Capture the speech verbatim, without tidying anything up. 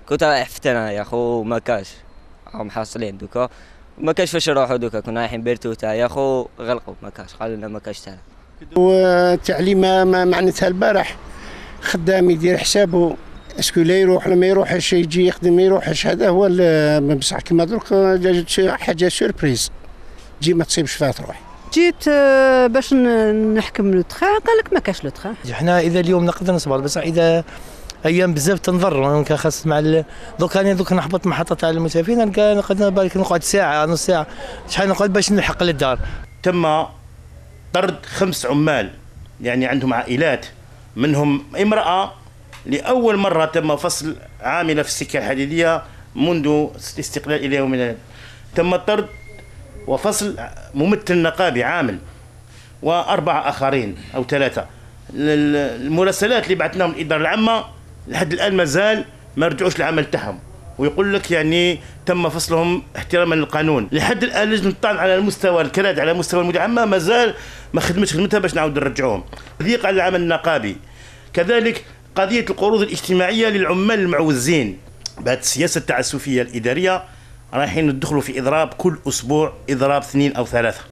كنت رايح في تنا يا خو ما كاش هم حاصلين دوكا ما كاش فاش نروحوا دوكا كنا رايحين بيرتوتا يا خو غلقوا ما كاش قالوا لنا ما كاش تاع والتعليم ما معناتها البارح خدام يدير حسابه اسكو لا يروح ولا ما يروحش يجي يخدم ما يروحش هذا هو بصح كيما درك جات حاجه سوربريز تجي ما تصيبش فيها تروح. جيت باش نحكم لو تخا قال لك ما كاش لو تخا. احنا اذا اليوم نقدر نصبر بصح اذا ايام بزاف تنضر خاص مع ال... دوك انا دوك نحبط محطه تاع المسافرين نلقى نقدر بالك نقعد ساعه نص ساعه شحال نقعد باش نلحق للدار. تم طرد خمس عمال يعني عندهم عائلات منهم امراه لاول مره تم فصل عامله في السكه الحديديه منذ الاستقلال الى يومنا. تم طرد وفصل ممثل نقابي عامل واربعه اخرين او ثلاثه. المراسلات اللي بعثناهم الاداره العامه لحد الان مازال ما رجعوش للعمل تاعهم ويقول لك يعني تم فصلهم احتراما للقانون. لحد الان لجنه الطعن على المستوى الكراد على مستوى المديريه العامه مازال ما خدمتش خدمتها باش نعاود نرجعوهم. تضييق على العمل النقابي. كذلك قضيه القروض الاجتماعيه للعمال المعوزين. بعد السياسه التعسفيه الاداريه رايحين ندخلوا في اضراب كل اسبوع اضراب اثنين او ثلاثه.